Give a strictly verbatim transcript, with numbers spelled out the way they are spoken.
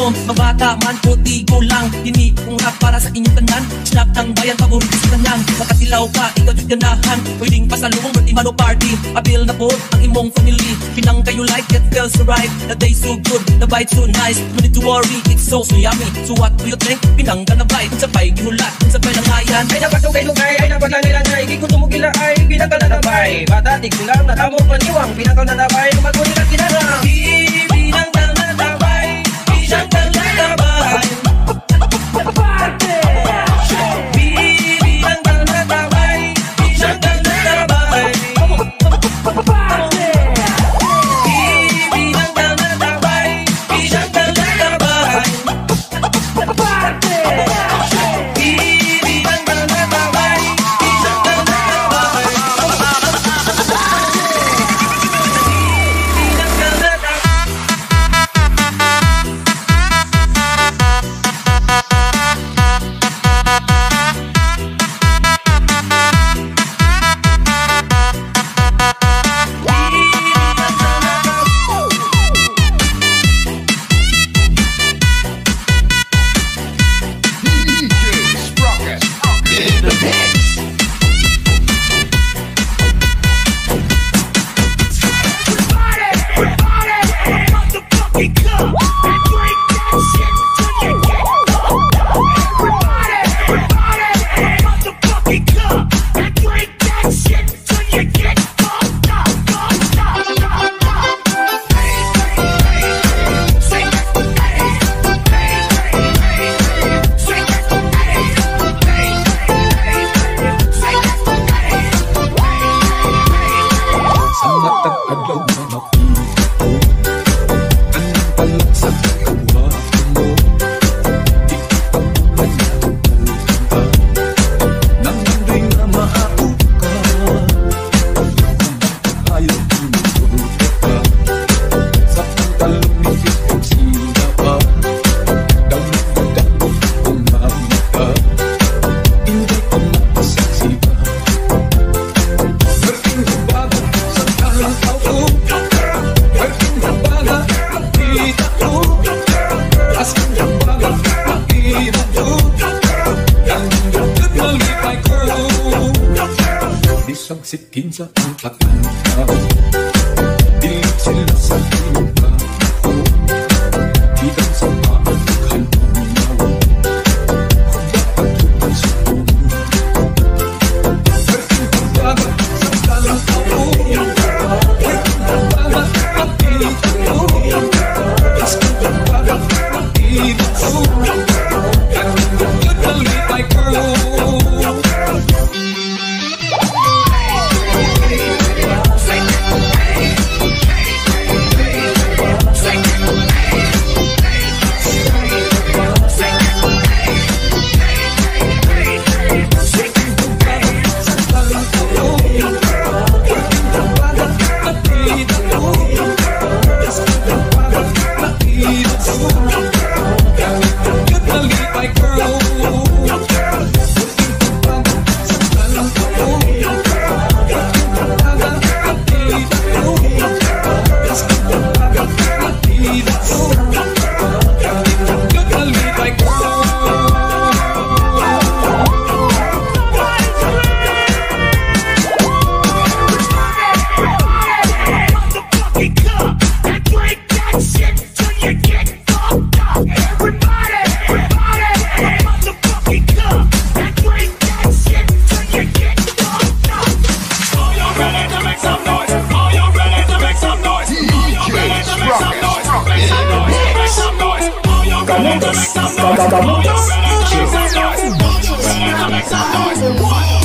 mo, mabata man o di ko lang. Dini kong rap para sa inyong tanan. Snap ng bayan, paborito sa kanyan. Makatilaw ka, ikaw yung ganahan. Pwedeng pasalubong, birthday man o party. Abil na po ang imong family. Pinang kayo like, it feels so right. The day so good, the bite so nice. No need to worry, it's so so yummy. So what do you think? Pinang ka na bite. Kung sabay, ginulat, kung sabay lang ayan. Ay dapat lugay-lugay, ay dapat langay-langay. Di ko tumugila ay pinakal na nabay. Bata, di ko lang natamo paniwang. Pinakal na nabay, magkunin at kinarang. Pinakal na nabay, pinakal na nabay. Parte! Pinakal na nabay, pinakal na nabay. Parte! Pinakal na nabay, pinakal na nabay. Parte! Sikin sa ang patanaw, dilig sila sa iba ko, kitang sa paagkan umaw, dapat tupan sa puno. Berking pagbaga sa dalang ako, berking pagbaga at pilit ako, berking pagbaga at pilit ako, and the good nalipay ko. Make some noise.